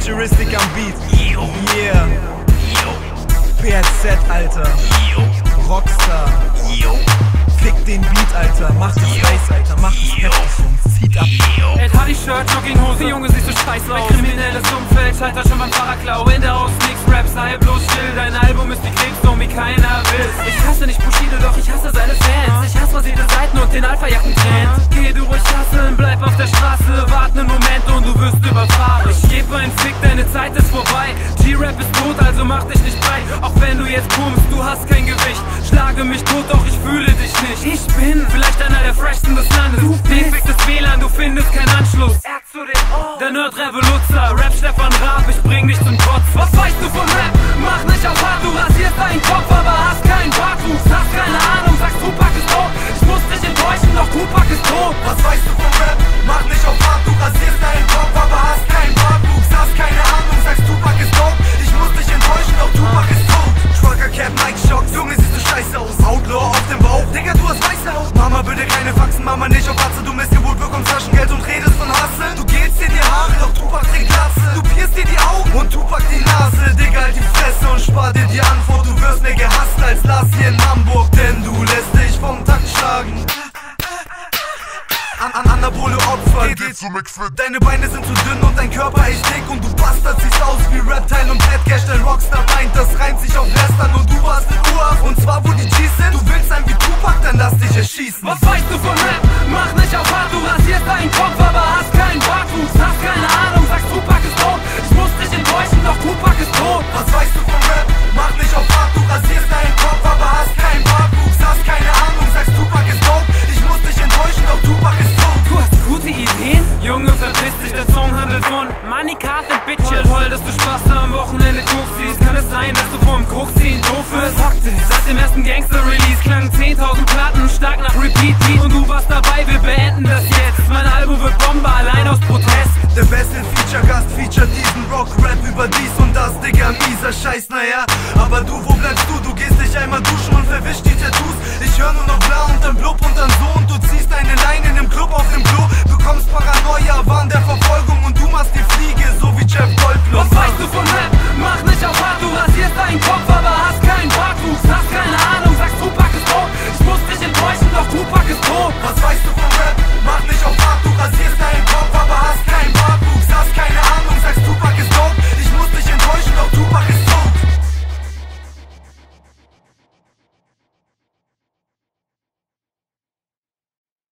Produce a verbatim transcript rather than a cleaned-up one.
Futuristic am Beat. Yeah. P R Z, Alter. Rockstar. Fick den Beat, Alter. Mach das Eis, Alter. Mach das heftig, Jungs. Zieht ab. Ed Hardy Shirt, Jogginghose, Junge, siehst du scheiße aus. Ein kriminelles Umfeld, scheitert schon beim Fahrerklau. In der Haus nix, Rap, sei bloß still. Dein Album ist wie Krebs, wie keiner will. Ich hasse nicht Bushido, doch ich hasse seine Fans. Ich hasse rasierte Seiten und den Alpha-Jacken-Trend. Geh du ruhig hasseln, bleib auf der Straße. Warte einen Moment und du wirst überfahren. Ich geb einen Fick, deine Zeit ist vorbei. G-Rap ist tot, also mach dich nicht breit. Auch wenn du jetzt kommst, du hast kein Gewicht. Schlage mich tot, doch ich fühle dich nicht. Ich bin vielleicht einer der Freshsten des Landes. Du defektes W L A N, du findest keinen Anschluss. Der Nerd-Revoluzer, Rap Stefan Raab, ich bring dich zum Trotz. Was weißt du von Rap? Mach nicht auf hart, du rasierst deinen Kopf, aber hast keinen Bartwuchs. Hast keine Ahnung, sagst Tupac ist tot. Ich muss dich enttäuschen, doch Tupac ist tot. Was weißt du von Rap? Mach nicht auf hart, du rasierst deinen Kopf, aber hast keinen Bartwuchs. Hast keine Ahnung, sagst Tupac ist tot. Ich muss dich enttäuschen, doch Tupac ist tot. Trucker Cap, Nike Shocks, Junge, siehst du scheiße aus. Outlaw auf dem Bauch, Digga, du hast weiße Haut. Mama, bitte keine Faxen, Mama nicht auf Atze. Du Missgeburt, bekommst Taschengeld und redest von Hustle. Du gehst dir die Haare, doch Tupac trägt Glatze. Du pierst dir die Augen und Tupac die Nase. Digga, halt die Fresse und spar dir die Antwort. Du wirst mehr gehasst als Lars hier in Hamburg, denn du lässt dich vom Takt schlagen. An, an Anabole Opfer, geh zu McFit. Deine Beine sind zu dünn und dein Körper echt dick. Und du Bastard siehst aus wie Reptile und Bad Cash. Dein Rockstar meint, das reimt sich auf Lästern. Und du warst in U A F, und zwar wo die Gs sind. Du willst sein wie Tupac, dann lass dich erschießen. Was weißt du von Rap? Mach nicht auf hart, du rasierst deinen Kopf, aber hast keinen Bartwuchs. Hast keine Ahnung, sagst Tupac ist tot. Ich muss dich enttäuschen, doch Tupac ist tot. Was weißt du von Rap? Mach nicht auf hart, du rasierst deinen Kopf, aber hast keinen Bartwuchs. Hast keine Ahnung, sagst Tupac ist tot. Ich muss dich enttäuschen, doch Tupac ist tot. Du hast gute Ideen? Junge, verpiss dich, der Song handelt von Money, Karte, Bitches. Toll, dass du Spaß am Wochenende Koks siehst. Kann es sein, dass du vom Koksziehen doof bist? Seit dem ersten Gangster-Release klangen zehntausend Platten stark nach Repeat Beat. Und du warst dabei, wir beenden das jetzt. Mein Album wird Bombe, allein aus Protest. Der beste Feature-Gast featured diesen Rock-Rap über dies und das, Digga, mieser Scheiß, naja. Aber du, wo bleibst du? Du gehst dich einmal duschen und verwischst die Tattoos. Ich hör nur noch bla und dann blub und dann so und du ziehst